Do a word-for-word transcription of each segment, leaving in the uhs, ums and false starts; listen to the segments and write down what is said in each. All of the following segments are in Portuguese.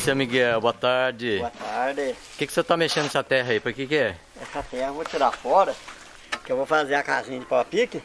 seu Miguel, boa tarde. Boa tarde. O que, que você tá mexendo nessa terra aí? Pra que que é? Essa terra eu vou tirar fora, que eu vou fazer a casinha de pau-a-pique.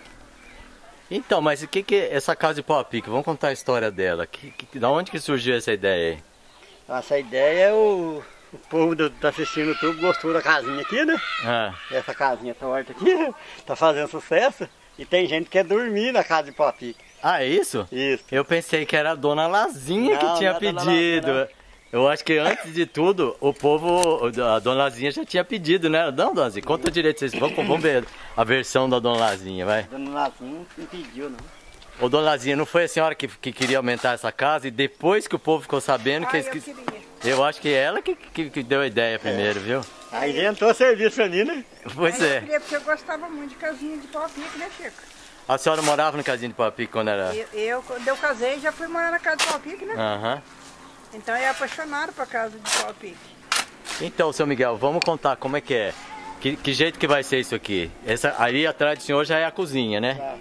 Então, mas o que que é essa casa de pau-a-pique? Vamos contar a história dela. Que, que, da onde que surgiu essa ideia aí? Essa ideia é o, o povo do, tá assistindo tudo, gostou da casinha aqui, né? Ah. Essa casinha torta aqui, tá fazendo sucesso. E tem gente que quer dormir na casa de pau-a-pique. Ah, é isso? Isso. Eu pensei que era a dona Lazinha Não, que tinha não é dona pedido. Lazinha, Eu acho que antes de tudo, o povo, a dona Lazinha já tinha pedido, né? Não, dona Lazinha, conta direito vocês. Vamos, vamos ver a versão da dona Lazinha, vai. Dona Lazinha não pediu, não. Ô, dona Lazinha, não foi a senhora que, que queria aumentar essa casa e depois que o povo ficou sabendo que... Ah, eles eu quis- queria. Eu acho que é ela que, que, que deu a ideia primeiro, viu? Aí inventou serviço pra mim, né? Pois Mas eu é. queria porque eu gostava muito de casinha de pau-a-pique, né, Chico? A senhora morava no casinho de pau-a-pique quando era... Eu, eu, quando eu casei, já fui morar na casa de pau-a-pique, né? Aham. Então eu é apaixonado por casa de pau-a-pique. Então, seu Miguel, vamos contar como é que é. Que, que jeito que vai ser isso aqui? Essa, ali atrás do senhor já é a cozinha, né?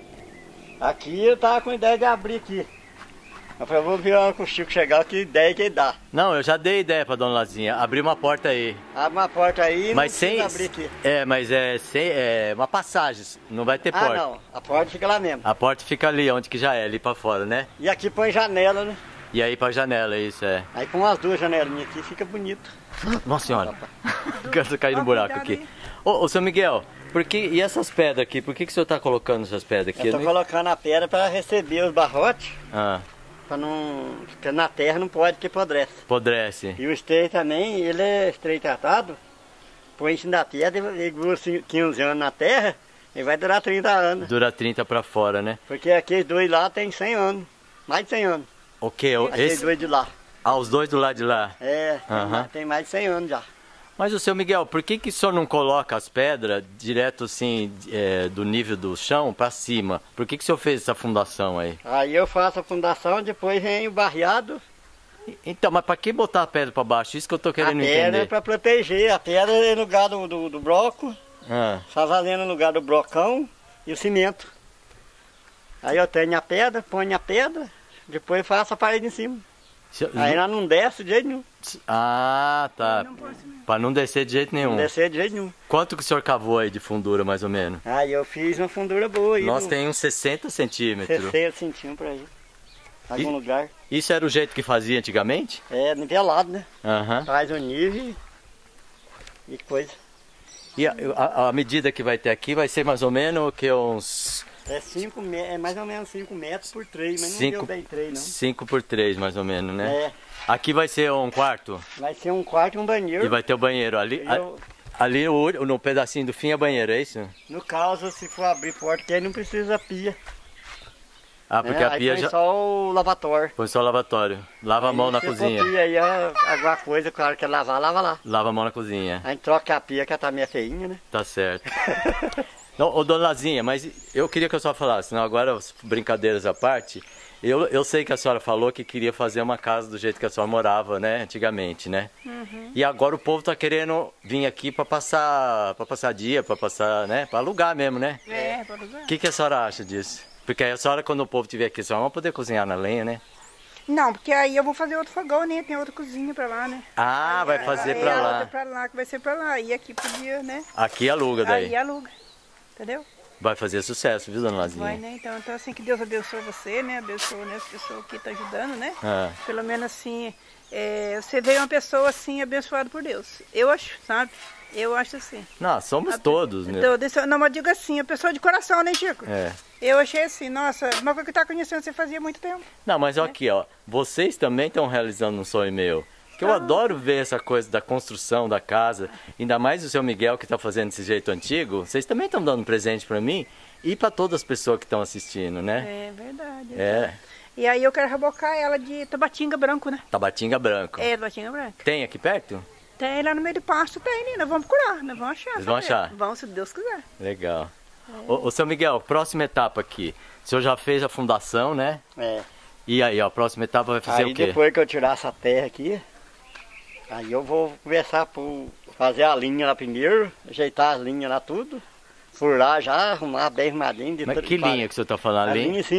Aqui eu tava com ideia de abrir aqui. Eu falei, vou ver com o Chico chegar, que ideia que ele dá. Não, eu já dei ideia pra dona Lazinha. Abrir uma porta aí. Abre uma porta aí e Mas não sem... precisa abrir aqui. É, mas é, sem, é uma passagem. Não vai ter Ah, porta. não. A porta fica lá mesmo. A porta fica ali, onde que já é, ali pra fora, né? E aqui põe janela, né? E aí pra janela, isso é. Aí põe umas duas janelinhas aqui, fica bonito. Nossa senhora. Quero cair no Ó, buraco cuidado aqui. aí. Ô, ô, seu Miguel, por que, e essas pedras aqui? Por que, que o senhor tá colocando essas pedras aqui? Eu tô nem- colocando a pedra para receber os barrotes, Ah, para não... Porque na terra não pode, que apodrece. apodrece. E o esteio também, ele é esteio tratado, põe em cima da pedra, ele dura quinze anos na terra, ele vai durar trinta anos. Dura trinta pra fora, né? Porque aqueles dois lá tem cem anos, mais de cem anos. O que? Aqueles Esse... dois de lá. Ah, os dois do lado de lá. É, tem, Aham. mais, tem mais de cem anos já. Mas o seu Miguel, por que, que o senhor não coloca as pedras direto assim, é, do nível do chão pra cima? Por que, que o senhor fez essa fundação aí? Aí eu faço a fundação, depois vem o barreado. Então, mas pra que botar a pedra pra baixo? Isso que eu tô A querendo pedra é entender. para proteger, a pedra é no lugar do, do, do bloco, Ah, fazendo no lugar do blocão e o cimento. Aí eu tenho a pedra, ponho a pedra, depois faço a parede em cima. se- Aí ela não desce de jeito nenhum, Ah, tá. Não posso mesmo. Pra não descer de jeito nenhum. não descer de jeito nenhum. Quanto que o senhor cavou aí de fundura, mais ou menos? Aí eu fiz uma fundura boa aí, Nós no tem uns sessenta centímetros. sessenta centímetros por aí, algum E- lugar. Isso era o jeito que fazia antigamente? É nivelado, né? Aham. Faz o nível e coisa. E a, a- a medida que vai ter aqui vai ser mais ou menos o que? Uns É, cinco me- é mais ou menos cinco metros por três, mas não cinco deu bem três não. cinco por três, mais ou menos, né? É, Aqui vai ser um quarto vai ser um quarto e um banheiro. e vai ter o banheiro. Ali, a- Eu- ali o- no pedacinho do fim é banheiro, é isso? No caso, se for abrir porta, que aí não precisa pia. Ah, porque né? a Aí pia põe já... só o lavatório. Põe só o lavatório. Lava a Aí mão na se for cozinha. Pia, aí a- alguma coisa, claro, quer lavar, lava lá. Lava a mão na cozinha. A gente troca a pia, que ela tá meio feinha, né? Tá certo. Não, ô, dona Lazinha, mas eu queria que a senhora falasse, não, agora brincadeiras à parte, eu, eu sei que a senhora falou que queria fazer uma casa do jeito que a senhora morava, né, antigamente, né? Uhum. E agora o povo tá querendo vir aqui para passar, para passar dia, para passar, né, para alugar mesmo, né? É, pode usar. O que, que a senhora acha disso? Porque aí a senhora, quando o povo estiver aqui, a senhora vai poder cozinhar na lenha, né? Não, porque aí eu vou fazer outro fogão, né? Tem outra cozinha pra lá, né? Ah, vai fazer Aí para a lá. outra pra lá, que vai ser pra lá. E aqui podia, né? Aqui aluga daí. Aí aluga. Entendeu? Vai fazer sucesso, viu, dona Lazinha? Vai, né? Então, então assim, que Deus abençoe você, né? Abençoe, né, as pessoas que estão ajudando, né? Ah. Pelo menos assim, é, você veio uma pessoa assim, abençoada por Deus. Eu acho, sabe? Eu acho assim. Não, somos todos, né? Então, desse- não, mas digo assim, a pessoa de coração, né, Chico? É. Eu achei assim, nossa, uma coisa que eu tava conhecendo você fazia muito tempo. Não, mas olha aqui, ó. Vocês também estão realizando um sonho meu. Que eu adoro ver essa coisa da construção da casa. Ainda mais o seu Miguel que está fazendo desse jeito antigo. Vocês também estão dando um presente para mim e para todas as pessoas que estão assistindo, né? É verdade. É. E aí eu quero rebocar ela de tabatinga branco, né? Tabatinga branco. É, tabatinga branca. Tem aqui perto? Tem lá no meio do pasto, tem, né? Nós vamos procurar, nós vamos achar. Vocês vão sabe? achar? Vamos, se Deus quiser. Legal. Ô, ô, seu Miguel, próxima etapa aqui. O senhor já fez a fundação, né? É. E aí, ó, a próxima etapa vai fazer Aí o quê? depois que eu tirar essa terra aqui, aí eu vou começar por fazer a linha lá primeiro, ajeitar as linhas lá tudo, furar já, arrumar bem arrumadinho. de Mas tudo que para- linha que o senhor está falando A ali? linha em cima.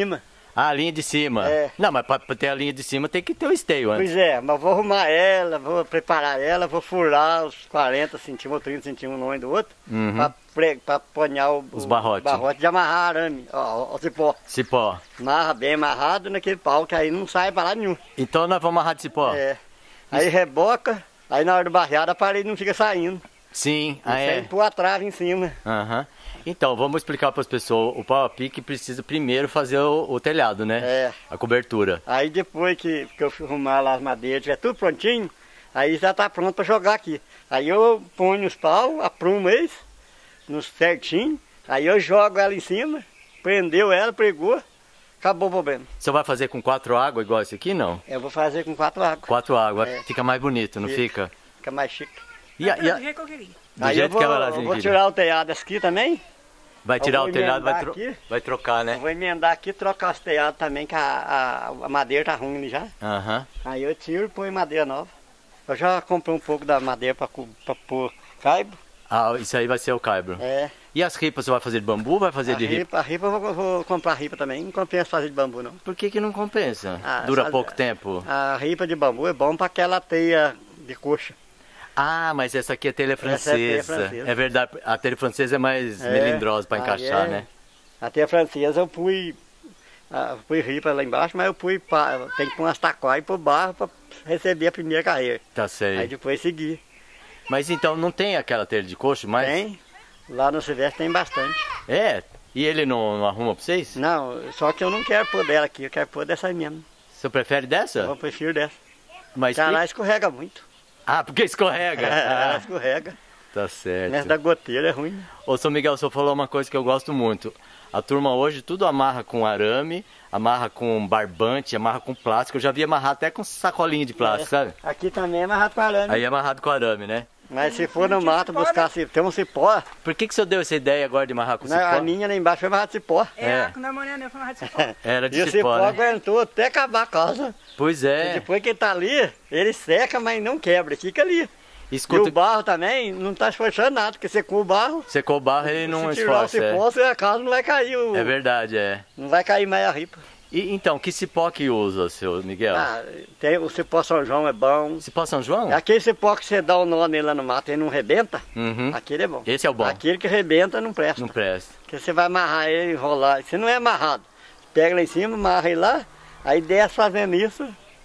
Ah, a linha de cima. É. Não, mas pra, pra ter a linha de cima tem que ter o esteio antes. Pois é, mas vou arrumar ela, vou preparar ela, vou furar os quarenta centímetros ou trinta centímetros um do outro, Uhum. pra, pre- pra ponhar o, Os o barrotes. barrote de amarrar arame, ó, ó, o cipó. Cipó. Amarra bem amarrado naquele pau, que aí não sai pra lá nenhum. Então nós vamos amarrar de cipó? É. Aí reboca, aí na hora do barreado a parede não fica saindo. Sim, ah, Aí é. pôr a trave em cima. Aham. Então, vamos explicar para as pessoas. O pau a pique precisa primeiro fazer o, o telhado, né? É. A cobertura. Aí depois que, que eu arrumar lá as madeiras, tiver tudo prontinho, aí já tá pronto para jogar aqui. Aí eu ponho os pau, aprumo eles, nos certinho, aí eu jogo ela em cima, prendeu ela, pregou, acabou o problema. Você vai fazer com quatro águas igual esse aqui, não? Eu vou fazer com quatro águas, Quatro águas. É. Fica mais bonito, não Fica. fica? fica mais chique. E a- e a- Do jeito que eu queria. do aí eu jeito vou, que ela eu vou tirar o telhado aqui também, vai eu tirar vou o telhado, vai, emendar tro... aqui. vai trocar, eu né? vou emendar aqui, trocar os telhados também, que a, a, a madeira tá ruim já. Aham. Aí eu tiro e põe madeira nova. Eu já comprei um pouco da madeira para pôr caibo. Ah, isso aí vai ser o caibro. É. E as ripas você vai fazer de bambu ou vai fazer A de ripa? ripa, a ripa eu vou, vou comprar ripa também. Não compensa fazer de bambu não. Por que que não compensa? Ah, Dura sabe- pouco tempo? A ripa de bambu é bom para aquela teia de coxa. Ah, mas essa aqui é telha Essa é telha francesa. francesa. É verdade, a telha francesa é mais É, melindrosa para aí encaixar, é. né? A teia francesa eu pus, ah, pus ripa lá embaixo, mas eu pus, pá, tem que pôr umas taquadas por barro para receber a primeira carreira. Tá Aí certo. depois seguir. Mas então não tem aquela telha de coxo mais? Tem, lá no Silvestre tem bastante. É? E ele não, não arruma pra vocês? Não, só que eu não quero pôr dela aqui, eu quero pôr dessa aí mesmo. Você prefere dessa? Eu prefiro dessa. Mas Porque lá que- escorrega muito. Ah, porque escorrega. Ela Ah, escorrega. tá Nessa certo. da goteira é ruim. Ô, São Miguel, o senhor falou uma coisa que eu gosto muito. A turma hoje tudo amarra com arame, amarra com barbante, amarra com plástico. Eu já vi amarrar até com sacolinha de plástico, sabe? Aqui também é amarrado com arame. Aí é amarrado com arame, né? Mas se for no Não tinha mato cipó, buscar né? cipó, tem um cipó, Por que que o senhor deu essa ideia agora de amarrar com né, a cipó? minha lá embaixo foi amarrado de cipó. É, É. a namorada eu falava de cipó. Era de E o cipó, cipó né? aguentou até acabar a casa. Pois E é. depois que ele tá ali, ele seca, mas não quebra, fica ali. E Escuta, o barro também não tá esforçando nada, porque secou o barro. secou o barro, ele não se tirar o esforça. cipó, você a casa não vai cair. O... É. É verdade, é. Não vai cair mais a ripa. E então, que cipó que usa, seu Miguel? Ah, tem, o cipó São João é bom. Cipó São João? É aquele cipó que você dá o nó nele lá no mato e ele não rebenta, Uhum. aquele é bom. Esse é o bom. Aquele que rebenta não presta. Não presta. Porque você vai amarrar ele, enrolar. Se não é amarrado, pega lá em cima, amarra ele lá, aí desce fazendo isso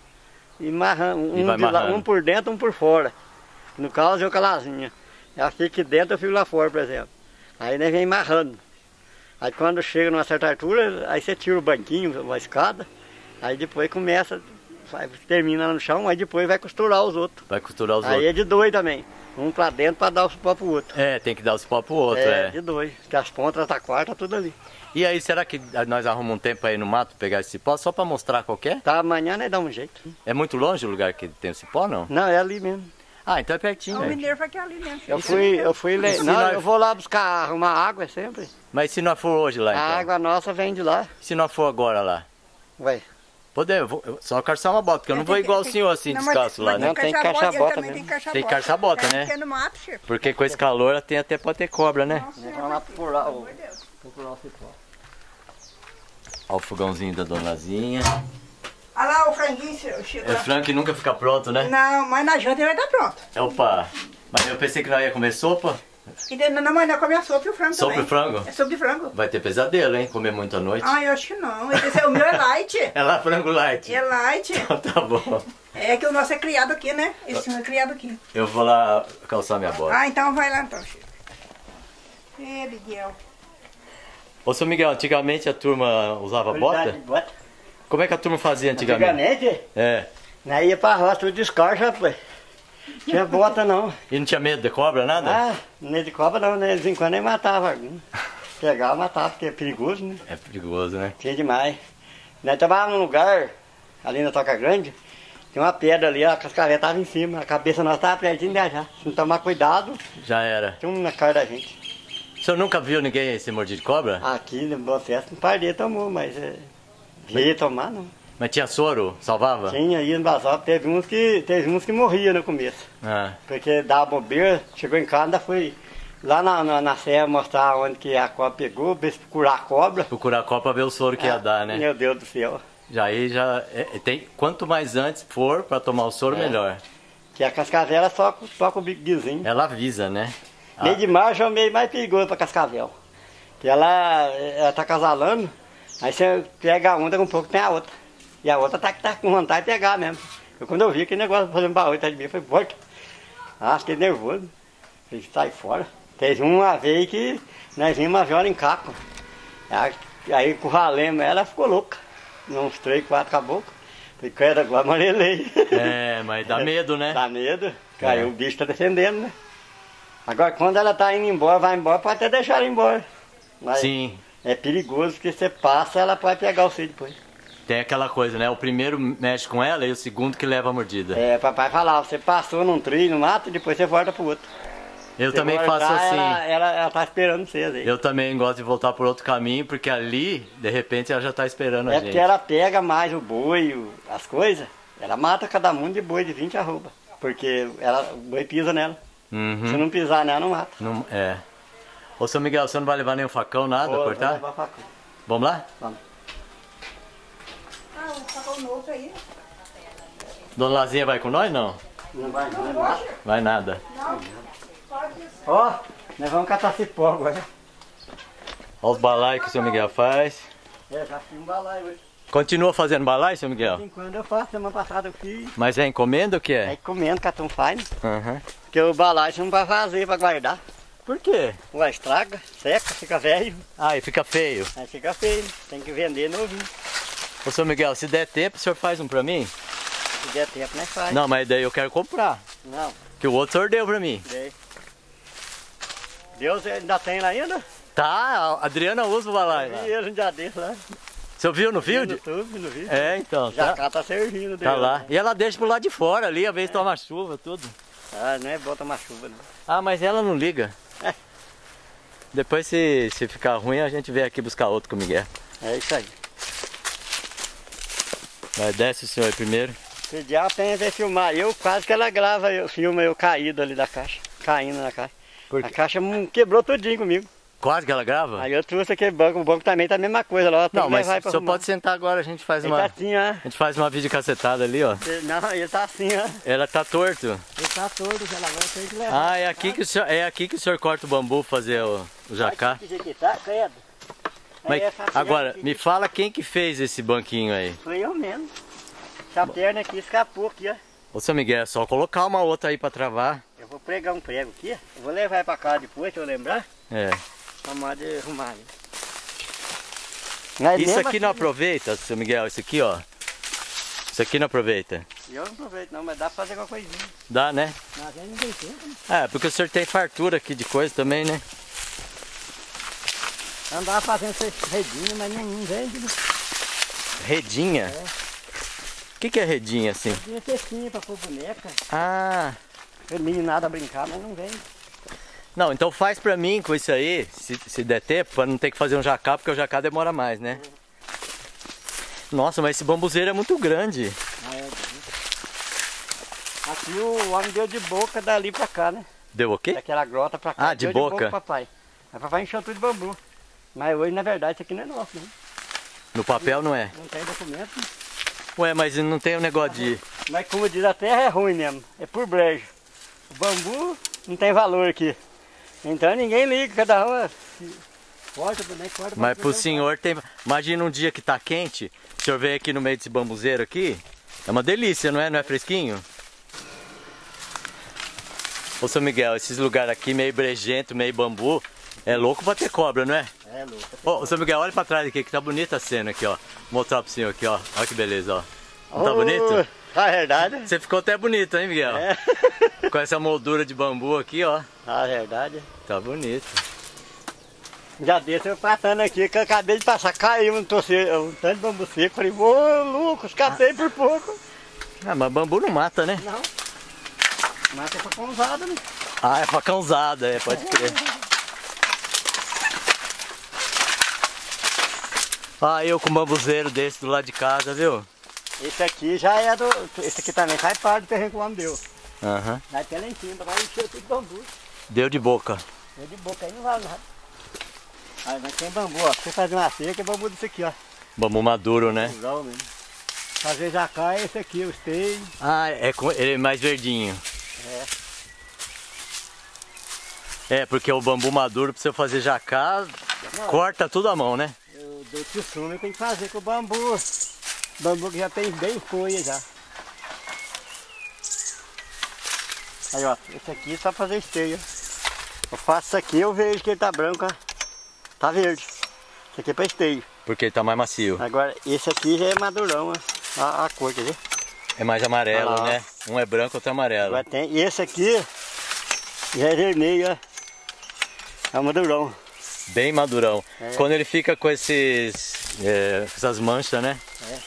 e amarra um, E vai de lá- amarrando. um por dentro, um por fora. No caso eu com a lasinha. Aqui aqui dentro eu fico lá fora, por exemplo. Aí nós vem amarrando. Aí quando chega numa certa altura, aí você tira o banquinho, uma escada, aí depois começa, vai, termina lá no chão, aí depois vai costurar os outros. Vai costurar os Aí outros. é de dois também. Um pra dentro pra dar o cipó pro outro. É, tem que dar o cipó pro outro, é, é. de dois. Que as pontas da quarta tá tudo ali. E aí, será que nós arrumamos um tempo aí no mato pegar esse cipó só pra mostrar qualquer? Tá, amanhã nós dá um jeito. É muito longe o lugar que tem o cipó, não? Não, é ali mesmo. Ah, então é pertinho. O né? mineiro foi aqui ali mesmo. Eu Isso fui, mesmo. eu fui le... E se Não, nós- eu vou lá buscar arrumar água sempre. Mas se não for hoje lá, A então? água nossa vem de lá. Se não for agora lá? Ué, Poder, eu vou, eu só calçar uma bota, porque eu não É, vou tem que- igual o tem- senhor assim, não, mas- descalço lá, mas né? Não, tem que calçar a ele bota também mesmo. Tem que calçar Tem que calçar a bota, É, né? porque no mato, chefe. Porque com esse calor tem até pode ter cobra, né? Nossa, vamos lá procurar o, pelo amor de Deus. procurar o cipó. Olha o fogãozinho da donazinha. Olha lá o franguinho, seu Chico. É frango que nunca fica pronto, né? Não, mas na janta ele vai estar pronto. Opa! Mas eu pensei que nós ia comer sopa. E de- não, mas não come a sopa e o frango Sopa também. e frango? É sopa e frango. Vai ter pesadelo, hein? Comer muito à noite. Ah, eu acho que não. Esse é- o meu é light. É lá frango light. É light. Então tá bom. É que o nosso é criado aqui, né? Esse é criado aqui. Eu vou lá calçar minha bota. Ah, então vai lá então, Chico. É, Miguel. Ô, seu Miguel, antigamente a turma usava Qualidade bota? de bota. Como é que a turma fazia antigamente? Antigamente, É. nós ia pra roça, tudo descalço, rapaz. Tinha bota não. E não tinha medo de cobra, nada? Ah, nem de cobra não, né? De vez em quando nem matava algum. Pegava, matava, porque é perigoso, né? É perigoso, né? Tinha demais. Nós trabalhávamos num lugar, ali na Toca Grande, tem uma pedra ali, a cascavel tava em cima, a cabeça nossa tava pertinho de já. Se não tomar cuidado, Já era. tinha um na cara da gente. O senhor nunca viu ninguém se morder de cobra? Aqui no Boa-Festa, um par de tomou, mas é, veio tomar não. Mas tinha soro? Salvava? Tinha aí no Basal, teve uns que, teve uns que morriam no começo. Ah, Porque dava bobeira, chegou em casa, ainda foi lá na, na, na serra mostrar onde que a cobra pegou, ver se procurar a cobra. Procurar a cobra pra ver o soro que Ah, ia dar, né? Meu Deus do céu. Já aí já é, tem, quanto mais antes for pra tomar o soro, É. melhor. Que a cascavel só, com- só com o biquezinho. Ela avisa, né? Meio Ah, de março é o meio mais perigoso pra cascavel. Que ela, ela tá casalando, aí você pega a onda com um pouco tem a outra. E a outra tá, tá com vontade de pegar mesmo. Eu, quando eu vi aquele negócio fazendo barulho atrás de mim, eu falei, volta. Ah, fiquei nervoso. Falei, sai fora. Teve uma vez que nós vimos uma viola em caco. Aí, aí curralemos ela, ela ficou louca. Uns três, quatro caboclos. Falei, credo, agora amarelei. é, mas dá medo, né? Dá medo. Aí É. o bicho tá defendendo, né? Agora, quando ela tá indo embora, vai embora, pode até deixar ela embora. Mas Sim. é perigoso, porque você passa, ela pode pegar o filho depois. Tem aquela coisa, né? O primeiro mexe com ela e o segundo que leva a mordida. É, papai falava, você passou num trilho, no mato, e depois você volta pro outro. Eu Você também voltar, faço assim. Ela, ela, ela tá esperando vocês aí. Eu também gosto de voltar por outro caminho, porque ali, de repente, ela já tá esperando a É gente. porque ela pega mais o boi, o- as coisas, ela mata cada mundo de boi de vinte arroba. Porque ela, o boi pisa nela. Uhum. Se não pisar nela, não mata. Não, é. Ô, seu Miguel, você não vai levar nenhum facão, nada, Ô, cortar? vamos levar facão. Vamos lá? Vamos. Ah, um facão novo aí. Dona Lazinha vai com nós, não? Não vai, não, não mata. Vai nada. Ó, nós vamos catar cipó agora. Olha os balaios que o seu Miguel faz. É, já fiz um balaio hoje. Continua fazendo balaio, seu De Miguel? vez em quando eu faço, semana passada eu fiz. Mas é encomenda ou o que Aí é? comendo, catão faz, né? Uhum. Porque o balaio você não vai fazer pra guardar. Por quê? Ué, estraga, seca, fica velho. Ah, e fica feio. Aí fica feio, né? Tem que vender novinho. Ô, seu Miguel, se der tempo, o senhor faz um pra mim? Se der tempo, nós faz. Não, mas daí eu quero comprar. Não, Que o outro senhor deu pra mim. dei. Deus ainda tem lá ainda? Tá, a Adriana usa o balaio lá. Vi ele um dia desse lá. Você viu no No field? YouTube, no vídeo. É, então. Já Tá, cá tá servindo dele. tá lá. E ela deixa pro lado de fora ali, a vez toma chuva, tudo. Ah, não é bom tomar chuva, não. Ah, mas ela não liga. É. Depois, se, se ficar ruim, a gente vem aqui buscar outro com o Miguel. É isso aí. Vai, desce o senhor aí primeiro. Se dia a pena ver filmar, eu quase que ela grava, eu filma eu caído ali da caixa. Caindo na caixa. Por A quê? caixa hum, quebrou tudinho comigo. Quase que ela grava? Aí eu trouxe aquele banco, o banco também tá a mesma coisa lá. tem Não, que mas levar o aí pra senhor arrumar. pode sentar agora, a gente faz Ele uma. tá assim, ó. A gente faz uma videocacetada ali, ó. Não, ele tá assim, ó. Ela tá torto. Ele tá todo, já agora tem que levar. Ah, é aqui que o senhor, é aqui que o senhor corta o bambu pra fazer o, o jacá. Que jeito que tá, credo. Mas Aí essa perna agora, aqui- me fala quem que fez esse banquinho aí. Foi eu mesmo. Essa perna aqui escapou aqui, ó. Ô, seu Miguel, é só colocar uma outra aí pra travar. Eu vou pregar um prego aqui. Eu vou levar pra casa depois, se eu lembrar. É. Pra modo de arrumar ali. Mas Isso mesmo aqui não assim, aproveita, seu Miguel, isso aqui, ó. Isso aqui não aproveita. Eu não aproveito não, mas dá pra fazer alguma coisinha. Dá, né? Mas aí não tem tempo, né? É, porque o senhor tem fartura aqui de coisa também, né? Eu andava fazendo essas redinhas, mas não, não vende, né? Redinha? O que, que é redinha assim? Tinha cestinha pra pôr boneca. Ah, Meninada brincar, mas não vende. não, então faz pra mim com isso aí, se, se der tempo, pra não ter que fazer um jacá, porque o jacá demora mais, né? Nossa, mas esse bambuzeiro é muito grande. Ah, é. Aqui o homem deu de boca dali pra cá, né? Deu o quê? Daquela grota pra cá. Ah, de deu boca. de boca papai. Aí papai encheu tudo de bambu. Mas hoje, na verdade, isso aqui não é nosso, né? No papel não é. Não tem documento. Né? Ué, mas não tem um negócio de... Mas como diz, a terra é ruim mesmo. É por brejo. O bambu não tem valor aqui. Então ninguém liga, cada um... Corta, né? Corta. Mas pro senhor tem... Imagina um dia que tá quente, o senhor vem aqui no meio desse bambuzeiro aqui. É uma delícia, não é? Não é fresquinho? Ô, seu Miguel, esses lugares aqui meio brejento, meio bambu, é louco pra ter cobra, não é? É louco. Ô, ô, seu Miguel, olha pra trás aqui, que tá bonita a cena aqui, ó. Vou mostrar pro senhor aqui, ó. Olha que beleza, ó. Não tá bonito? A verdade. Você ficou até bonito, hein, Miguel? É. Com essa moldura de bambu aqui, ó. A verdade. Tá bonito. Já desse eu passando aqui, que eu acabei de passar, caiu um, torce, um tanto de bambu seco. Falei, ô Lucas, escapei por pouco. Ah, mas bambu não mata, né? Não. Mata é pra usada, né? Ah, é facãozada, é, pode crer. Ah, eu com um bambuzeiro desse do lado de casa, viu? Esse aqui já é do. Esse aqui também faz parte do terreno que o homem deu. Aham. Vai até lá em cima, vai encher tudo de bambu. Deu de boca. É de boca aí não vale nada. Aí mas tem bambu, ó. Você fazer uma cerca é bambu desse aqui, ó. Bambu maduro, né? Bambuzão mesmo. Fazer jacá é esse aqui, o esteio. Ah, é com, ele é mais verdinho. É. É, porque o bambu maduro, pra você fazer jacá, não, corta tudo à mão, né? Eu dou tissuma, tem que fazer com o bambu. Bambu que já tem bem folha já. Aí ó, esse aqui é só fazer esteio. Eu faço isso aqui, eu vejo que ele tá branco, ó. Tá verde. Esse aqui é pra esteio. Porque ele tá mais macio. Agora, esse aqui já é madurão, ó. A, a cor, quer ver? É mais amarelo, ah, né? Um é branco, outro é amarelo. Agora tem, e esse aqui já é vermelho, ó. É madurão. Bem madurão. É. Quando ele fica com esses, é, essas manchas, né? É.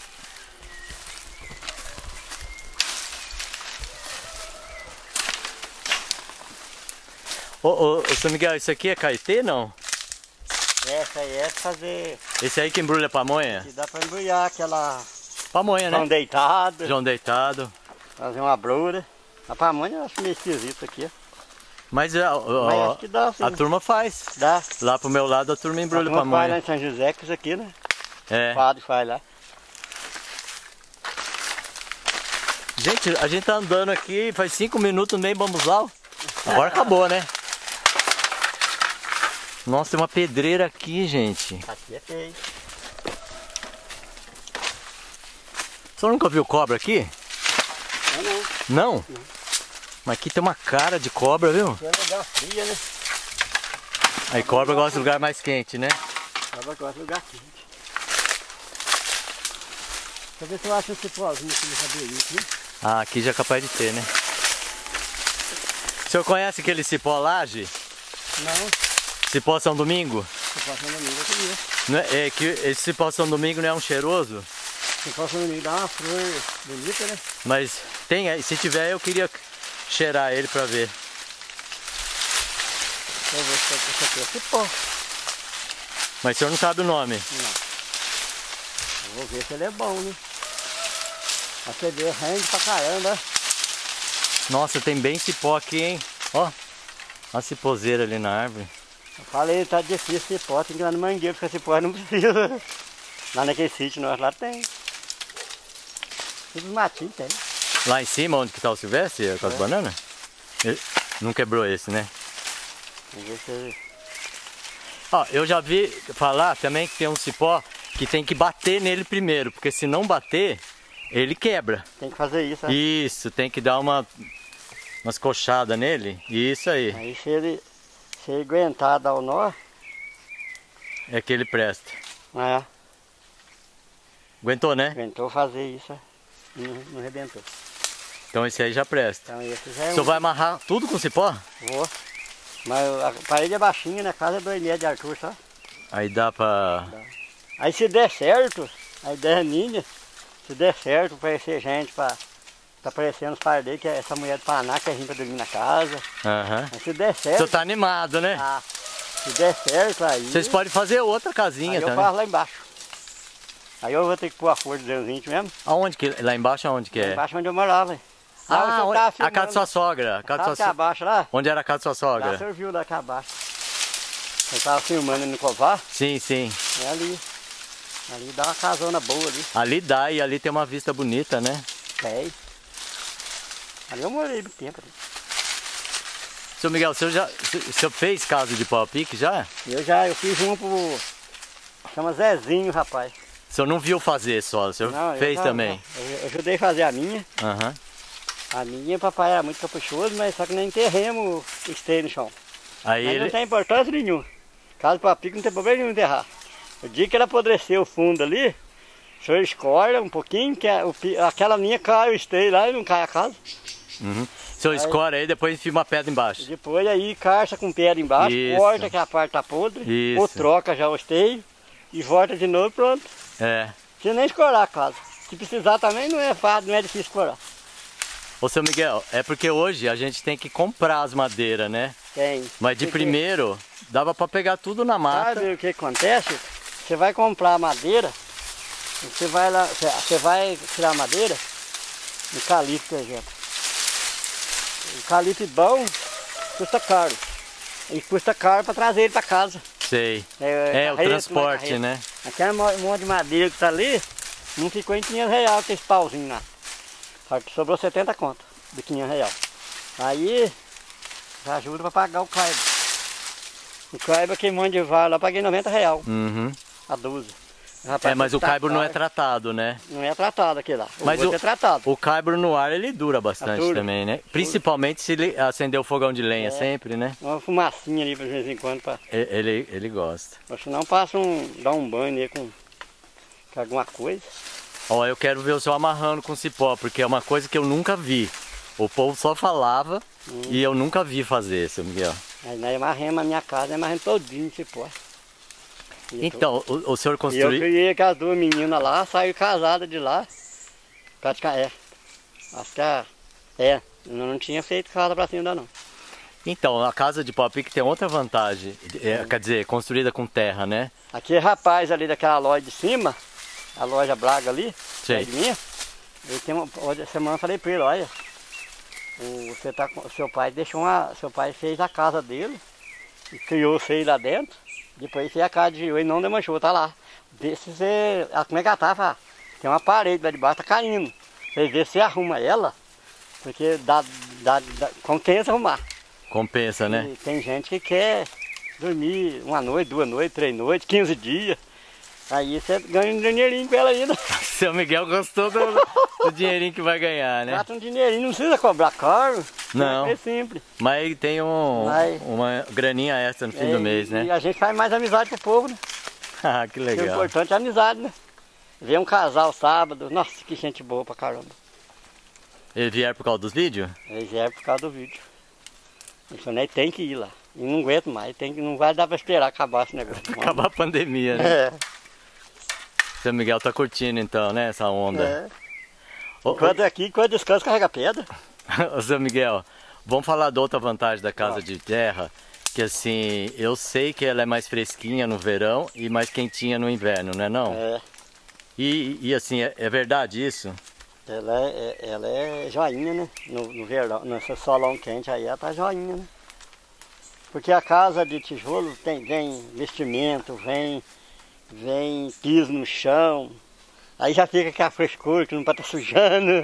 Ô, ô, ô, seu Miguel, isso aqui é caetê, não? Essa aí é pra fazer... Esse aí que embrulha pamonha? Que dá pra embrulhar aquela... Pamonha, né? João deitado. João deitado. Fazer uma brura. A pamonha eu acho meio esquisito aqui, ó. Mas, ó, ó, Mas acho que dá, sim. a turma faz. Dá. Lá pro meu lado a turma embrulha a turma pamonha. faz lá em São José com isso aqui, né? É. O padre faz lá. Gente, a gente tá andando aqui faz cinco minutos no meio bambuzal. Agora acabou, né? Nossa, tem uma pedreira aqui, gente. Aqui é feio. O senhor nunca viu cobra aqui? Não, não. Não? Não. Mas aqui tem uma cara de cobra, viu? Aqui é lugar frio, né? Aí cobra gosta de lugar mais quente, né? Cobra gosta de lugar quente. Deixa eu ver se eu acho esse pozinho aqui no cabelinho aqui. Ah, aqui já é capaz de ter, né? O senhor conhece aquele cipó laje? Não. Cipó São Domingo? Cipó São Domingo eu queria. Não é, é que esse cipó São Domingo não é um cheiroso? Cipó São Domingo dá uma flor bonita, né? Mas tem aí, se tiver eu queria cheirar ele pra ver. Deixa eu ver se esse aqui é cipó. Mas o senhor não sabe o nome? Não. Eu vou ver se ele é bom, né? A C D rende pra caramba. Nossa, tem bem cipó aqui, hein? Ó, a ciposeira ali na árvore. Eu falei, tá difícil cipó, tem que ir lá no mangueiro, porque cipó não precisa. Lá naquele sítio nós lá tem. Tudo matinho tem. Lá em cima, onde que tá o Silvestre, com as É. bananas? Ele não quebrou esse, né? Vamos ver se ele... Ó, eu já vi falar também que tem um cipó que tem que bater nele primeiro, porque se não bater, ele quebra. Tem que fazer isso, né? Isso, tem que dar uma umas coxadas nele. Isso aí, Aí se ele, se ele aguentar dar o nó, é que ele presta. é, Aguentou, né? aguentou fazer isso, não, não arrebentou. Então esse aí já presta. Então esse já é O senhor um... vai amarrar tudo com cipó? Vou. Mas a parede é baixinha, né? A casa é dois metros de altura só. Aí dá pra... Aí se der certo, a ideia é minha, se der certo, aparecer gente pra... Tá aparecendo os pardeiros, que é essa mulher do Paraná que a gente pra dormir na casa. Aham. Mas se der O certo... senhor tá animado, né? Ah, se der certo aí... Vocês podem fazer outra casinha aí eu também. faço lá embaixo. Aí eu vou ter que pôr a folha de duzentos e vinte mesmo. Aonde que... Lá embaixo aonde que Lá é? embaixo onde eu morava. Ah, Lá onde eu onde- tava a casa filmando. da sua sogra. A casa da Sabe sua que é so... abaixo lá? Onde era a casa da sua Lá sogra? você viu daqui abaixo. Eu tava filmando no Covar, Sim, sim. é ali. Ali dá uma casona boa ali. Ali dá e ali tem uma vista bonita, né? Tem. Ali eu morei muito tempo. Ali. Seu Miguel, o senhor, já, o senhor fez casa de pau a pique já? Eu já, eu fiz um pro... Chama Zezinho, rapaz. O senhor não viu fazer só, o senhor Não, eu fez já- também? Eu, eu ajudei a fazer a minha. Aham. A minha, papai era muito caprichoso, mas só que nem enterremos o esteio no chão. Aí Mas não ele... tem importância nenhuma. Caso para pique não tem problema nenhum enterrar. O dia que ele apodreceu o fundo ali, o senhor escolhe um pouquinho, que a- o pi- aquela linha cai o esteio lá e não cai a casa. Uhum. O senhor escora aí, depois enfia uma pedra embaixo. Depois aí carça com pedra embaixo, Isso. corta que a parte tá podre, Isso. ou troca já o esteio e volta de novo, pronto. É. Não precisa nem escorar a casa. Se precisar também não é fácil, não é difícil escorar. Ô, seu Miguel, é porque hoje a gente tem que comprar as madeiras, né? Tem. Mas de Porque- primeiro, dava pra pegar tudo na mata. Sabe o que acontece? Você vai comprar madeira, você vai lá, você- você vai tirar madeira, eucalipto, por exemplo. Eucalipto bom custa caro. E custa caro para trazer ele para casa. Sei. É, é o transporte, né? Aquele monte de madeira que tá ali, não ficou em quinhentos reais esse pauzinho lá. Só que sobrou setenta conto de quinhentos reais. Aí, já ajuda para pagar o caibo. O caibo que manda de vara lá, paguei noventa reais. Uhum. A dúzia. É, mas o caibro não é tratado, né? Não é tratado aqui lá. O mas o, é tratado. o caibro no ar ele dura bastante dura. também, né? Principalmente se ele acender o fogão de lenha é. sempre, né? Uma fumacinha ali de vez em quando. Pra... Ele, ele gosta. Ou senão passa um, dá um banho ali com, com alguma coisa. Ó, eu quero ver o senhor amarrando com cipó, porque é uma coisa que eu nunca vi. O povo só falava hum. e eu nunca vi fazer, seu Miguel. Aí nós amarramos a minha casa, nós amarramos todinho de cipó. Então, tô... o, o senhor construiu... E eu criei com as duas meninas lá, saiu casada de lá. Praticamente, é. Acho que é... É, eu não tinha feito casa pra cima ainda não. Então, a casa de pau a pique tem outra vantagem. É, quer dizer, construída com terra, né? Aquele rapaz ali daquela loja de cima, a loja Braga ali, Sei. de minha, ele tem uma... Hoje, semana eu falei pra ele, olha, o, você tá, o seu pai deixou uma... Seu pai fez a casa dele, e criou você lá dentro. Depois fez a casa de e não demanchou, tá lá. Vê se você. Como é que ela tá? Tem uma parede lá de baixo, tá caindo. Você vê se você arruma ela, porque dá, dá, dá, compensa arrumar. Compensa, né? E tem gente que quer dormir uma noite, duas noites, três noites, quinze dias. Aí você ganha um dinheirinho com ela ainda. Seu Miguel gostou do, do dinheirinho que vai ganhar, né? Gasta um dinheirinho, não precisa cobrar caro. Não. É simples. Mas tem um, Mas, uma graninha extra no fim é, do mês, né? E a gente faz mais amizade com o povo, né? Ah, que legal. O importante é a amizade, né? Ver um casal sábado, nossa, que gente boa pra caramba. Eles vieram por causa dos vídeos? Eles vieram por causa do vídeo. Isso nem tem que ir lá. E não aguento mais, tem que, não vai dar pra esperar acabar esse negócio. Acabar a pandemia, né? É. Seu Miguel tá curtindo então, né, essa onda. É. Enquanto oh, aqui, quando descansa, carrega pedra. Ô, seu Miguel, vamos falar da outra vantagem da casa oh. de terra, que assim, eu sei que ela é mais fresquinha no verão e mais quentinha no inverno, não é não? É. E, e assim, é, é verdade isso? Ela é, ela é joinha, né? No, no verão, nesse solão quente aí, ela tá joinha, né? Porque a casa de tijolo tem, vem vestimento, vem... Vem piso no chão, aí já fica aquela frescura que não pode estar sujando.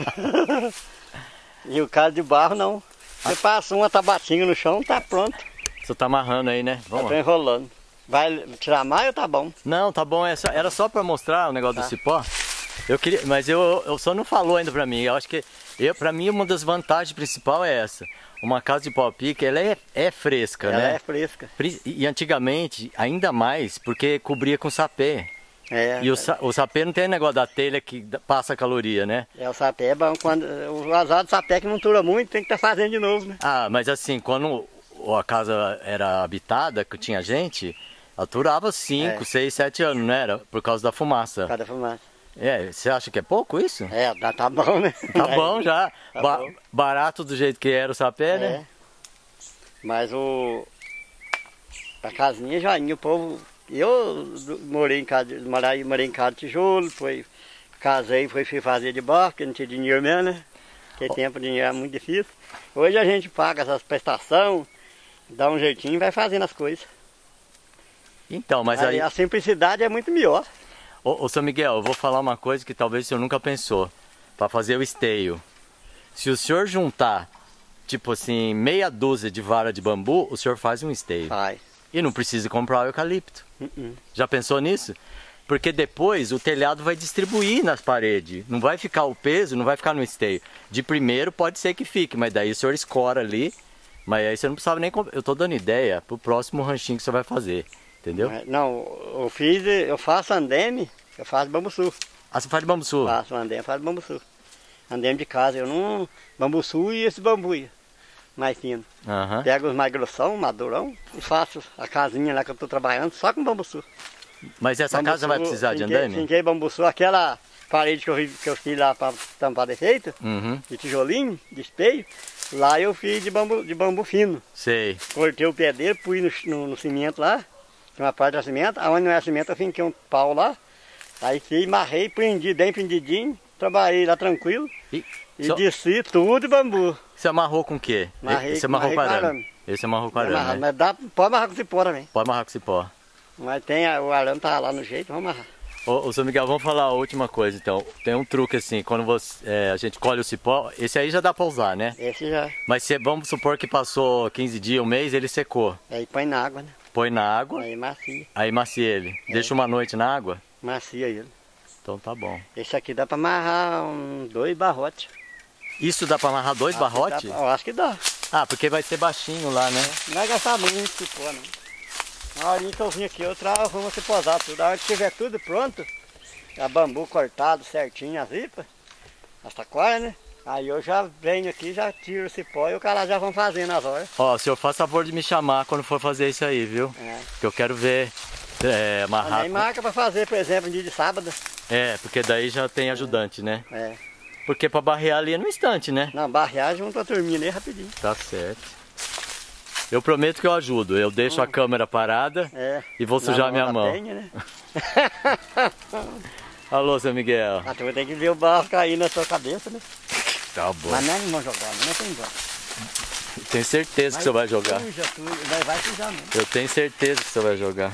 E o caso de barro não. Você passa uma tabatinha no chão, tá pronto. Você tá amarrando aí, né? Vamos. Eu tô enrolando. Vai tirar mais ou tá bom? Não, tá bom. Era só para mostrar o negócio tá. do cipó. Eu queria, mas eu, eu só não falou ainda pra mim. Eu acho que, eu, pra mim, uma das vantagens principais é essa. Uma casa de pau a pique, ela é, é fresca, ela né? Ela é fresca. E antigamente, ainda mais, porque cobria com sapê. É. E o, o sapê não tem negócio da telha que passa caloria, né? É, o sapé é bom. Quando, o azar do sapé que não dura muito, tem que estar fazendo de novo, né? Ah, mas assim, quando a casa era habitada, que tinha gente, ela durava cinco, seis, sete anos, não era? Por causa da fumaça. Por causa da fumaça. É, você acha que é pouco isso? É, tá bom, né? Tá bom já. Tá ba bom. Barato do jeito que era o sapé, é. né? Mas o... A casinha já ia, o povo... Eu morei em casa, morei, morei em casa de tijolo, foi... Casei, fui fazer de barro, porque não tinha dinheiro mesmo, né? Naquele oh. tempo o dinheiro era muito difícil. Hoje a gente paga essas prestações, dá um jeitinho e vai fazendo as coisas. Então, mas aí... aí... A simplicidade é muito melhor. Ô, ô, seu Miguel, eu vou falar uma coisa que talvez o senhor nunca pensou. Para fazer o esteio. Se o senhor juntar, tipo assim, meia dúzia de vara de bambu, o senhor faz um esteio. Faz. E não precisa comprar o eucalipto. Uh -uh. Já pensou nisso? Porque depois o telhado vai distribuir nas paredes. Não vai ficar o peso, não vai ficar no esteio. De primeiro pode ser que fique, mas daí o senhor escora ali. Mas aí você não precisava nem comprar. Eu estou dando ideia para o próximo ranchinho que você vai fazer. Entendeu? Não, eu fiz, eu faço andeme, eu faço bambuçu. Ah, você faz de bambuçu? Faço andeme, faço bambuçu. Andeme de casa, eu não... Bambuçu e esse bambu mais fino. Uhum. Pego os mais grossão, madurão, e faço a casinha lá que eu estou trabalhando só com bambuçu. Mas essa bambuçu, casa vai precisar de andeme? Finquei bambuçu, aquela parede que eu, que eu fiz lá para tampar defeito, uhum. de tijolinho, de espelho, lá eu fiz de bambu, de bambu fino. Sei. Cortei o pé dele, pus no, no, no cimento lá. Uma parte da cimento, aonde não é cimento eu finquei um pau lá, aí fiz, marrei, prendi bem prendidinho, trabalhei lá tranquilo e, e só... desci tudo de bambu. Você amarrou com o quê? Marrei, Você amarrou marrei com arame? Esse é marrom com arame, Amarrar, né? Mas dá, pode amarrar com cipó também. Pode amarrar com cipó. Mas tem, a- o arame tá lá no jeito, vamos amarrar. Ô, ô, seu Miguel, vamos falar a última coisa então. Tem um truque assim, quando você, é, a gente colhe o cipó, esse aí já dá pra usar, né? Esse já, Mas se, vamos supor que passou quinze dias, um mês, ele secou. aí põe na água, né? Põe na água, Aí macia, aí macia ele. Deixa uma noite na água? macia ele. Então tá bom. Esse aqui dá pra amarrar um, dois barrotes. Isso dá pra amarrar dois Acho que dá barrotes? pra- Eu acho que dá. Ah, porque vai ser baixinho lá, né? Não vai gastar muito esse cipó, não. Na hora que eu vim aqui, eu trago, vamos se posar tudo. A hora que tiver tudo pronto, a bambu cortado certinho, as ripas, as taquaras, né? Aí eu já venho aqui, já tiro o cipó e o cara já vão fazendo as horas. Ó, o senhor faz favor de me chamar quando for fazer isso aí, viu? É. Que eu quero ver é, amarrar. Também com- marca pra fazer, por exemplo, no dia de sábado. É, porque daí já tem ajudante, né? É. Porque pra barrear ali é no instante, né? Não, barrear junto a turminha ali rapidinho. Tá certo. Eu prometo que eu ajudo. Eu deixo a câmera parada É. e vou Na sujar minha da mão. penha, né? Alô, seu Miguel. A turma tem que ver o barro cair na sua cabeça, né? Tá bom. Mas não vão jogar, não tem igual. Tenho certeza que você vai jogar. Suja tudo, vai, vai sujar mesmo. Eu tenho certeza que você vai jogar.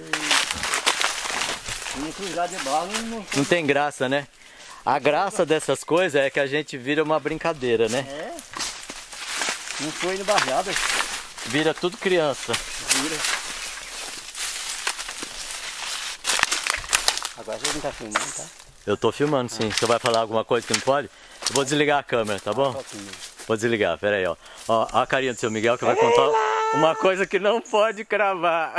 E sujar de bala não... Não tem graça, né? A graça dessas coisas é que a gente vira uma brincadeira, né? É. Não foi no barreado, Vira tudo criança. vira. Agora você não tá filmando, tá? Eu tô filmando sim. Você vai falar alguma coisa que não pode? Eu vou desligar a câmera, tá bom? Só filmando. Vou desligar, pera aí, ó. Ó, ó a carinha do seu Miguel que vai contar uma coisa que não pode cravar.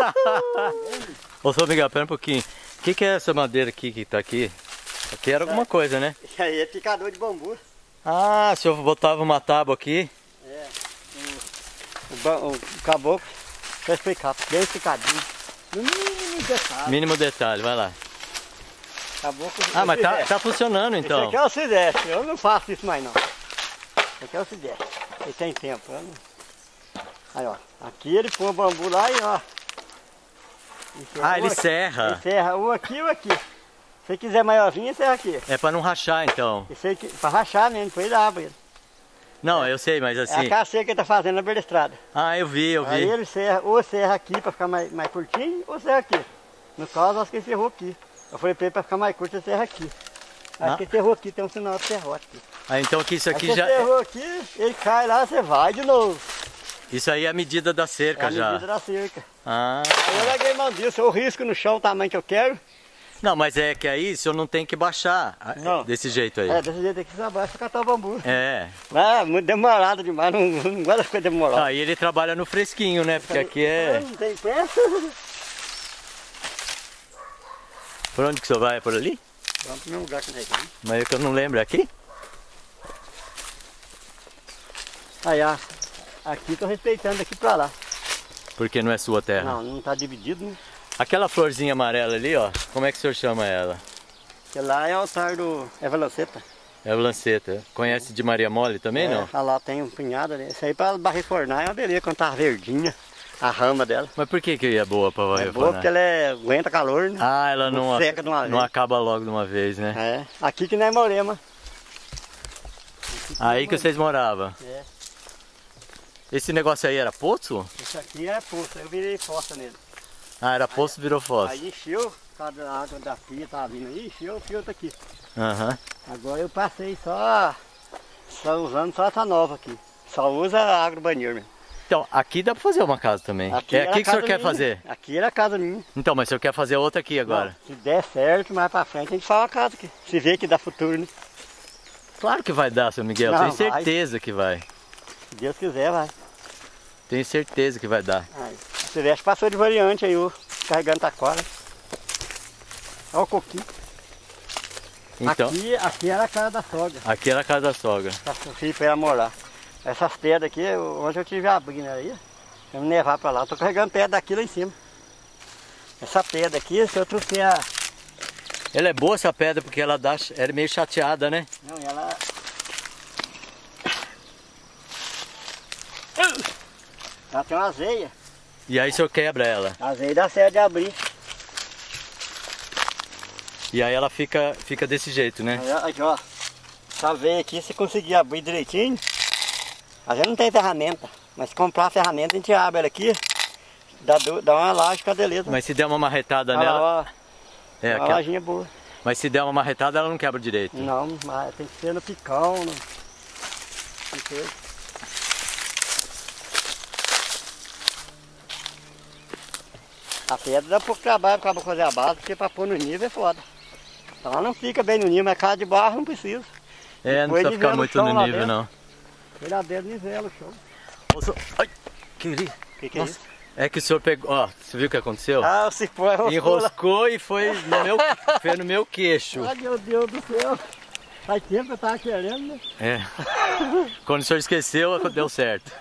Ô, seu Miguel, pera um pouquinho. O que, que é essa madeira aqui que tá aqui? Aqui era alguma coisa, né? Isso aí é picador de bambu. Ah, o senhor botava uma tábua aqui. É. O, ba- o caboclo, deixa eu explicar, bem explicadinho. No mínimo detalhe. Mínimo detalhe, vai lá. Caboclo. Ah, é o mas tá, Sudeste. tá funcionando Esse então. aqui é o Sudeste, eu não faço isso mais não. Esse aqui é o Sudeste, ele tem tempo. Eu não... Aí ó, aqui ele põe o bambu lá e ó. Ah, ele Ou aqui- serra. Ele serra ou aqui ou aqui. Se quiser maiorzinho, serra aqui. É pra não rachar então. Esse aqui, pra rachar mesmo, depois dá ele. Não, eu sei, mas É assim. a caceira que ele tá fazendo na beira da estrada. Ah, eu vi, eu Aí vi. ele serra, ou serra aqui pra ficar mais, mais curtinho, ou serra aqui. No caso, acho que ele serrou aqui. Eu falei pra ele pra ficar mais curto, ele serra aqui. Acho Ah. que ele serrou aqui, tem um sinal de serrote aqui. Ah, então que isso Aí aqui você já. serrou aqui, ele cai lá, você vai de novo. Isso aí é a medida da É cerca a já. medida da cerca. Ah. Aí eu larguei mão disso, eu risco no chão o tamanho que eu quero. Não, mas é que aí o senhor não tem que baixar ah, Não. desse jeito aí. É, desse jeito aqui você abaixa pra catar o bambu. É. Ah, muito demorado demais, não, não gosto de coisa demorada. Aí ele trabalha no fresquinho, né? Porque aqui é. Não tem pressa. Por onde que o senhor vai? É por ali? Vamos pro mesmo lugar que nós vamos. Mas é que eu não lembro. É aqui? Aí, ó, aqui tô respeitando aqui pra lá. Porque não é sua terra. Não, não tá dividido, né? Aquela florzinha amarela ali, ó. Como é que o senhor chama ela? Porque lá é o altar do Eva Lanceta. É o lanceta. Conhece de Maria Mole também, não? É, lá tem um punhado ali. Isso aí pra barrer fornar é uma beleza quando tá verdinha a rama dela. Mas por que que é boa pra varrer É boa porque ela é, aguenta calor, né? Ah, ela não, Não seca de uma não vez. acaba logo de uma vez, né? É. Aqui que não é Morema. Aí que vocês moravam. É. Esse negócio aí era poço? Isso aqui é poço, eu virei fossa nele. Ah, era poço, virou fossa. Aí encheu, por causa da água da pia tava vindo aí, encheu o filtro aqui. Aham. Agora eu passei só, só usando só essa nova aqui. Só usa a água do banheiro mesmo. Então, aqui dá pra fazer uma casa também. Aqui é era aqui a que o senhor casa quer minha. fazer? Aqui era a casa minha. Então, mas o senhor quer fazer outra aqui agora? Não, se der certo, mais pra frente a gente faz uma casa aqui. Se vê que dá futuro, né? Claro que vai dar, seu Miguel. Não, Tenho vai. certeza que vai. Se Deus quiser, vai. Tenho certeza que vai dar. Aí, se vê, passou de variante aí, o carregando taquara. Olha o coquinho. Então, aqui, Aqui, aqui era a casa da sogra. era a casa da sogra. Pra filho pra ela morar. Essas pedras aqui, onde eu tive a brina aí, eu me levar pra lá. Eu tô carregando pedra daqui lá em cima. Essa pedra aqui, se eu trouxer a... Ela é boa essa pedra porque ela dá, ela é meio chateada, né? Não, ela... Ela tem uma veia. E aí o senhor quebra ela. A veia dá certo de abrir. E aí ela fica, fica desse jeito, né? Aí, ó, aqui, ó. Essa veia aqui, se conseguir abrir direitinho, a gente não tem ferramenta. Mas se comprar a ferramenta, a gente abre ela aqui, dá, do, dá uma laje cadeleta. Mas se der uma marretada Ah, nela... ó, É, uma aquela... lajinha boa. Mas se der uma marretada, ela não quebra direito. Não, mas tem que ser no picão, no... A pedra dá pouco trabalho para fazer a base, porque para pôr no nível é foda. Então ela não fica bem no nível, mas casa de barro não precisa. É, não Depois precisa ficar nivela o muito chão no lá nível, dentro. não. Foi lá dentro nivela o chão. Ô, senhor- Ai, que li- O que, que é Nossa, isso? é que o senhor pegou... Ó, você viu o que aconteceu? Ah, o cipó enroscou. Enroscou e foi no meu, foi no meu queixo. Ai, meu Deus do céu. Faz tempo que eu tava querendo, né? É. Quando o senhor esqueceu, deu certo.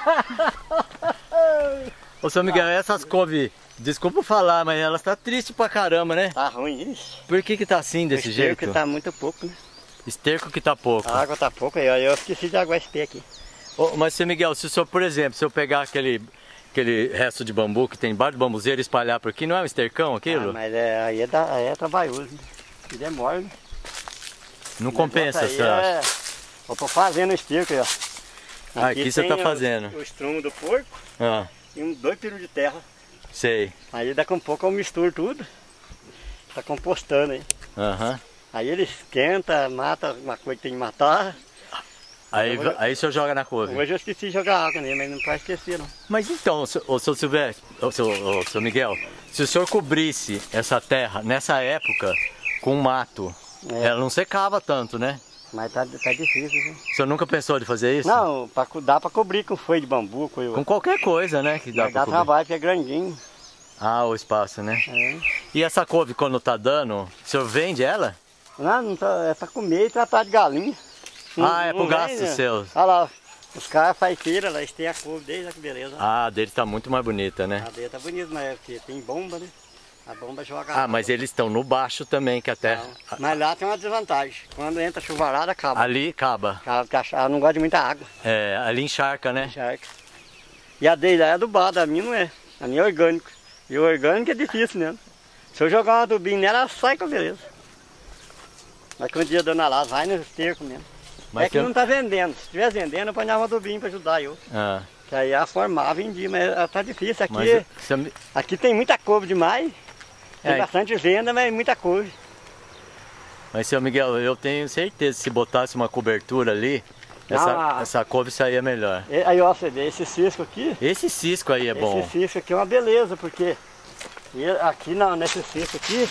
Ô, seu Miguel, essas couve, desculpa falar, mas elas tá triste pra caramba, né? Tá ruim isso. Por que que tá assim desse O esterco jeito? que tá muito pouco, né? Esterco que tá pouco. A água tá pouco aí, ó. Eu esqueci de aguar esse pé aqui. Ô, mas, seu Miguel, se o senhor, por exemplo, se eu pegar aquele, aquele resto de bambu que tem embaixo do bambuzeiro e espalhar por aqui, não é um estercão aquilo? Ah, mas é, aí, é da, aí é trabalhoso, né? E demora, né? Não O compensa, negócio você aí acha? é... Eu tô fazendo o esterco aí, ó. Ah, aqui você tem tá o- fazendo. O estrumo do porco Ah, e um dois pirus de terra. sei. Aí daqui a um pouco eu misturo tudo. Tá compostando aí. Aham. Aí ele esquenta, mata uma coisa que tem que matar. Aí, aí o senhor joga na couve. Hoje eu esqueci de jogar água nele, mas não pode esquecer não. Mas então, seu- ô seu Silvestre, ô seu, ô seu Miguel, se o senhor cobrisse essa terra nessa época com mato, É. ela não secava tanto, né? Mas tá, tá difícil, viu? O senhor nunca pensou de fazer isso? Não, pra, co- dá pra cobrir com folha de bambu, com, Com qualquer coisa, né? Que dá mas pra dá cobrir. trabalho, porque é grandinho. Ah, o espaço, né? É. E essa couve, quando tá dando, o senhor vende ela? Não, não tá, é pra comer e tratar de galinha. Ah, é pro gasto vem, né? seu. Olha lá, os caras fazem feira lá, eles têm a couve deles, olha que beleza. Ah, a dele tá muito mais bonita, né? A dele tá bonito, mas é porque tem bomba, né? A bomba joga Ah, água. mas eles estão no baixo também, que até... Não. Mas lá tem uma desvantagem. Quando entra chuvarada, acaba. Ali acaba. Ela, ela não gosta de muita água. É, ali encharca, né? Encharca. E a dele lá é adubada, a minha não é. A minha é orgânico. E o orgânico é difícil mesmo. Se eu jogar um adubinho nela, ela sai com a beleza. Mas quando o dia dona lá, vai no esterco mesmo. Mas é que tem- não tá vendendo. Se estivesse vendendo, eu ponhava um adubinho pra ajudar eu. Ah, Que aí ela formava, vendia, mas ela tá difícil. Aqui, mas seu- aqui tem muita couve demais. Tem É. bastante venda, mas muita couve. Mas, seu Miguel, eu tenho certeza que se botasse uma cobertura ali, essa, Ah. essa couve saía melhor. E- Aí ó, você vê, esse cisco aqui, Esse cisco aí é bom. esse cisco aqui é uma beleza, porque e aqui não, nesse cisco aqui,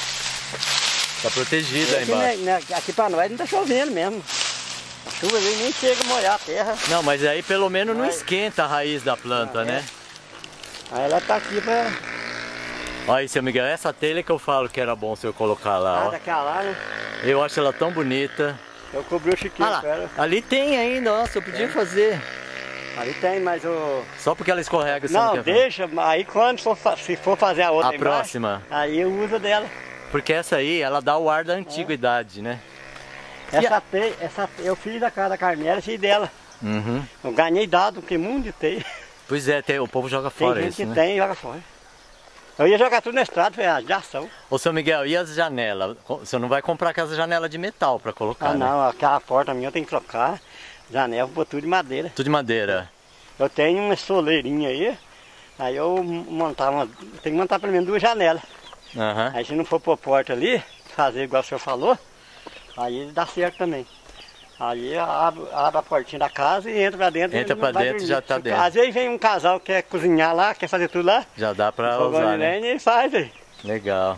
Tá protegido aí aqui, embaixo. né, né, aqui pra nós não tá chovendo mesmo. A chuva ali nem chega a molhar a terra. Não, mas aí pelo menos não Vai. esquenta a raiz da planta, Ah, é. né? Aí ela tá aqui pra. Olha aí, seu Miguel, essa telha que eu falo que era bom o senhor colocar lá, Ah, ó. daquela lá, né? Eu acho ela tão bonita. Eu cobri o chiquinho, Ah lá, cara. ali tem ainda, nossa, eu podia fazer. Ali tem, mas o. Só porque ela escorrega, você não, Não, quer ver. deixa, aí quando for, fa- se for fazer a outra A embaixo, próxima. aí eu uso dela. Porque essa aí, ela dá o ar da antiguidade, né? E Essa teia, essa, eu fiz a casa da Carmela, fiz dela. Uhum. Eu ganhei dado, porque mundo de teia. Pois é, tem- o povo joga Tem fora gente isso, que né? tem e joga fora. Eu ia jogar tudo na estrada, foi a de ação. Ô, seu Miguel, e as janelas? Você não vai comprar aquelas janelas de metal pra colocar, Ah né? não, aquela porta minha eu tenho que trocar. Janela, vou tudo de madeira. Tudo de madeira. Eu tenho uma soleirinha aí, aí eu montar uma. Tenho que montar pelo menos duas janelas. Aham. Aí se não for pôr porta ali, fazer igual o senhor falou, aí dá certo também. Aí abre, abre a portinha da casa e entra pra dentro. Entra e pra vai dentro e dormir. já tá Se- dentro. Às vezes vem um casal que quer cozinhar lá, quer fazer tudo lá. Já dá pra fogão usar, de né? lenha e faz aí. Legal.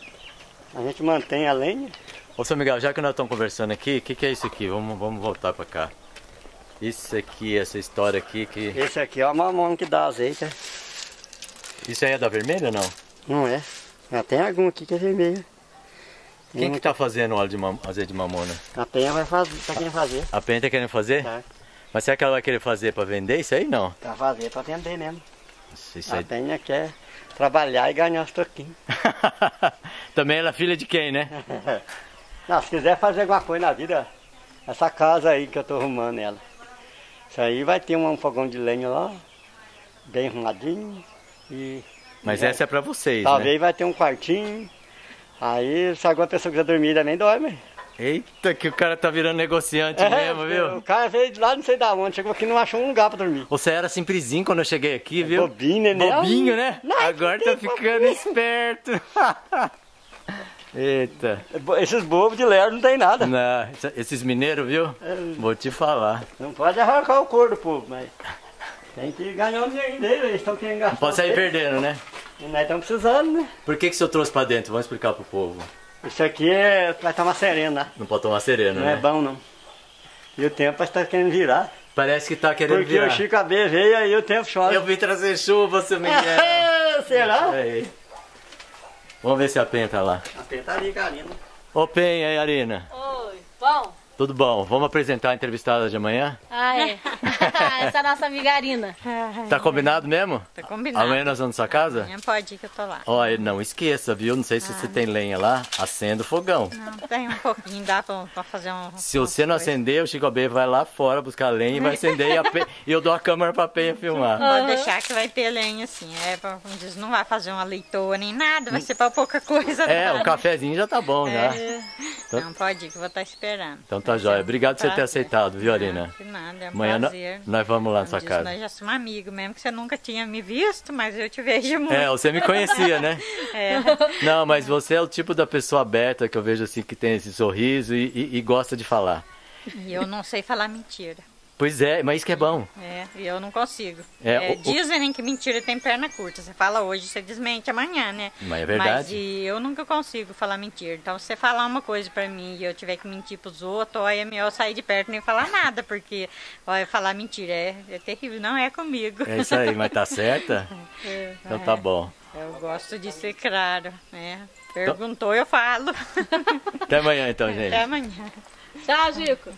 A gente mantém a lenha. Ô, seu Miguel, já que nós estamos conversando aqui, o que, que é isso aqui? Vamos, vamos voltar pra cá. Isso aqui, essa história aqui, que... Esse aqui é o mamão que dá azeite. né? Isso aí é da vermelha ou não? Não é? Já tem algum aqui que é vermelho. Quem que tá fazendo óleo de mam... azeite de mamona? A penha vai fazer, tá querendo fazer. A Penha tá querendo fazer? Tá. Mas será que ela vai querer fazer pra vender isso aí? Não. Pra fazer, pra vender mesmo. Isso, isso A aí... penha quer trabalhar e ganhar uns troquinhos. Também ela é filha de quem, né? Não, se quiser fazer alguma coisa na vida, essa casa aí que eu tô arrumando ela. Isso aí vai ter um fogão de lenha lá, bem arrumadinho. E Mas e essa é pra vocês, talvez né? vai ter um quartinho. Aí se alguma pessoa quiser dormir também dorme. Eita, que o cara tá virando negociante É, mesmo, viu? O cara veio de lá não sei da onde, chegou aqui e não achou um lugar pra dormir. Você era simplesinho quando eu cheguei aqui, viu? Bobinho, né? Bobinho, né? Não, Agora tá ficando esperto. Eita. Esses bobos de lerdo não tem nada. Não, esses mineiros, viu? Vou te falar. Não pode arrancar o couro do povo, mas tem que ganhar o dinheiro dele, eles estão querendo gastar. Não pode sair perdendo, né? E nós estamos precisando, né? Por que que o senhor trouxe pra dentro? Vamos explicar pro povo. Isso aqui é vai tomar serena, Não pode tomar sereno, não né? é bom não. E o tempo está querendo virar. Parece que tá querendo Porque virar. o Chico A B veio aí o tempo chora. Eu vim trazer chuva, seu Miguel. Será? Aí. Vamos ver se a Penha tá lá. A Penha tá ali, Karina. Ô Penha e Arina. Oi, bom? Tudo bom? Vamos apresentar a entrevistada de amanhã? Ah, é. Essa é a nossa amiga Arina. Tá combinado mesmo? Tá combinado. Amanhã nós vamos na sua casa? Amanhã pode ir que eu tô lá. Olha, não esqueça, viu? Não sei se você tem lenha lá. Acenda o fogão. Não, tem um pouquinho, dá pra, pra fazer um... Se você não acender, o Chico B vai lá fora buscar lenha e vai acender e, a Penha, e eu dou a câmera pra Penha filmar. Pode deixar que vai ter lenha assim. É, pra, como diz, não vai fazer uma leitoa nem nada, vai ser pra pouca coisa. É, não. o cafezinho já tá bom, já. É. Não, pode ir que eu vou estar esperando. Então tá jóia. Obrigado por você ter Prazer. aceitado, viu, Arina? Não, que nada, é um Amanhã prazer. no- nós vamos lá na sua Diz, casa. Nós já somos amigos, mesmo que você nunca tinha me visto, mas eu te vejo muito. É, você me conhecia, né? É. Não, mas você é o tipo da pessoa aberta que eu vejo assim, que tem esse sorriso e, e- e gosta de falar. E eu não sei falar mentira. Pois é, mas isso que é bom. É, e eu não consigo. É, É, o- o- dizem que mentira tem perna curta. Você fala hoje, você desmente amanhã, né? Mas é verdade. Mas e eu nunca consigo falar mentira. Então, se você falar uma coisa pra mim e eu tiver que mentir pros outros, ó, é melhor eu sair de perto e nem falar nada, porque olha, falar mentira é, é terrível. Não é comigo. É isso aí, mas tá certa? É, Então tá bom. eu gosto de ser claro, né? Perguntou, eu falo. Até amanhã então, gente. Até amanhã. Tchau, Zico.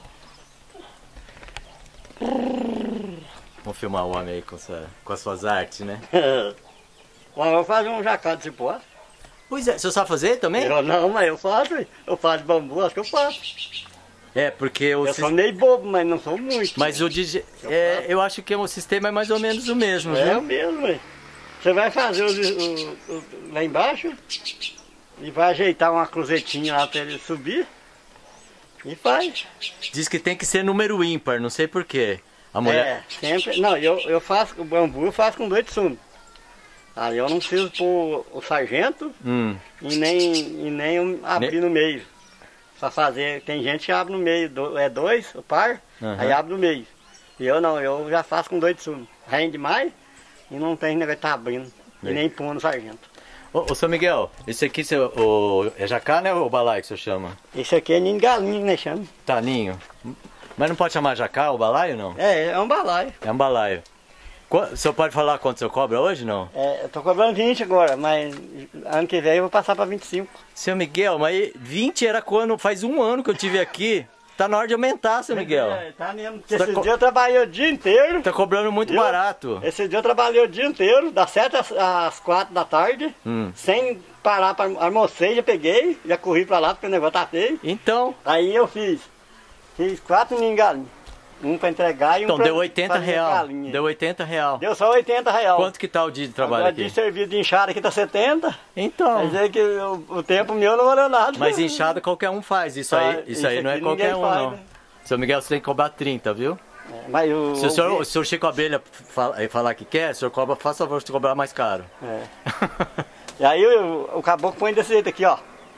Vamos filmar o homem aí com, sua- com as suas artes, né? Bom, eu vou fazer um jacá de cipó. Pois é, você sabe fazer também? Eu não, mas eu faço. Eu faço bambu, acho que eu faço. É, porque o Eu sis- sou meio bobo, mas não sou muito. Mas o digi... é, eu acho que o sistema é mais ou menos o mesmo, É o viu? mesmo, ué. Você vai fazer o, o- o- lá embaixo e vai ajeitar uma cruzetinha lá pra ele subir e faz. Diz que tem que ser número ímpar, não sei porquê. A mulher. É, sempre. Não, eu, eu faço o bambu, eu faço com dois tsumos. Aí eu não preciso pôr o sargento Hum. e nem, e nem um abrir Ne- no meio. Pra fazer, tem gente que abre no meio, do- é dois, o par, Aham. aí abre no meio. E eu não, eu já faço com dois tsumos. Rende mais e não tem negócio de tá abrindo. E Bem. nem pôr no sargento. Ô, ô, seu Miguel, esse aqui seu, o, é jacá, né, ou balai que você chama? Esse aqui é ninho de galinha, né, chama? Taninho. Mas não pode chamar jacá ou balaio, não? É, é um balaio. É um balaio. Qu- O senhor pode falar quanto o senhor cobra hoje, não? É, eu tô cobrando vinte agora, mas ano que vem eu vou passar pra vinte e cinco. Seu Miguel, mas vinte era quando faz um ano que eu tive aqui. Tá na hora de aumentar, seu Miguel. É, tá mesmo. Porque Tá esse co- dia eu trabalhei o dia inteiro. Tá cobrando muito Viu? barato. Esse dia eu trabalhei o dia inteiro, das sete às, às quatro da tarde, Hum. sem parar pra almocei, já peguei, já corri pra lá porque o negócio tá feio. Então, Aí eu fiz, fiz quatro ninhos de galinha. Um pra entregar e um então pra deu oitenta fazer real. galinha. Deu oitenta real. Deu só oitenta real. Quanto que tá o dia de trabalho Agora de aqui? serviço de enxada aqui tá setenta. Quer Então, dizer que o, o tempo meu não valeu nada. mas enxada qualquer um faz. Isso aí, Ah, isso isso aí não é aqui qualquer ninguém um, faz, não. né? Seu Miguel, você tem que cobrar trinta, viu? É, mas o, Se o senhor, se o Chico Abelha fala- falar que quer, o senhor cobra, faça favor de cobrar mais caro. É. E aí o, o caboclo põe desse jeito aqui, ó.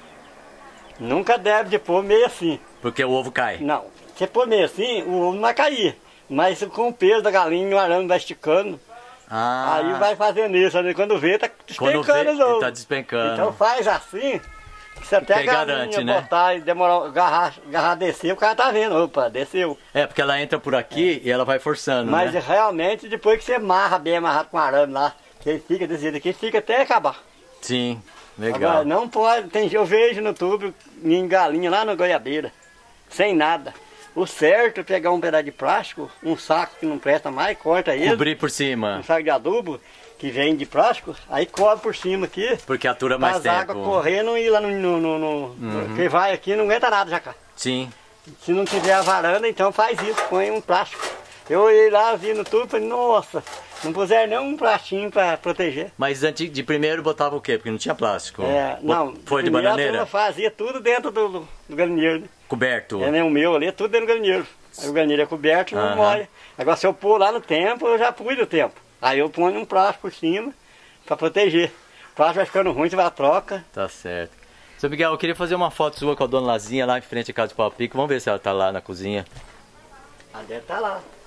Nunca deve de pôr meio assim. Porque o ovo cai. Não. Se pôr meio assim, o ovo não vai cair. Mas com o peso da galinha, o arame vai esticando. Ah, Aí vai fazendo isso. Aí quando vê, tá quando despencando vê, os ovos. tá despencando. Então faz assim, que se até Que a galinha garante, né? botar e demorar, agarrar, agarrar descer, o cara tá vendo. Opa, desceu. É, porque ela entra por aqui e ela vai forçando, Mas né? realmente, depois que você amarra bem amarrado com arame lá, que ele fica desse jeito aqui, fica até acabar. Sim, legal. Agora, não pode, tem, eu vejo no YouTube em galinha lá na goiabeira, sem nada. O certo é pegar um pedaço de plástico, um saco que não presta mais, corta ele, Cobrir por cima, um saco de adubo que vem de plástico, aí cobre por cima aqui, porque atura mais as águas tempo. correndo e lá no... no, no, no Uhum. Quem vai aqui não aguenta nada já cá. Sim. Se não tiver a varanda, então faz isso, põe um plástico. Eu olhei lá, vi no tubo, falei, nossa, Não puseram nem um plastinho para proteger. Mas antes de primeiro botava o quê? Porque não tinha plástico. É, não. Foi de primeiro a bananeira? turma fazia tudo dentro do, do, do galinheiro, né? Coberto. É, né, o meu ali, tudo dentro do galinheiro. Aí o galinheiro é coberto e não Aham. molha. Agora se eu pôr lá no tempo, eu já pus no tempo. Aí eu ponho um plástico por cima para proteger. O plástico vai ficando ruim, você vai à troca. Tá certo. Seu Miguel, eu queria fazer uma foto sua com a dona Lazinha lá em frente à casa de pau a pico. Vamos ver se ela tá lá na cozinha. Ela deve estar lá.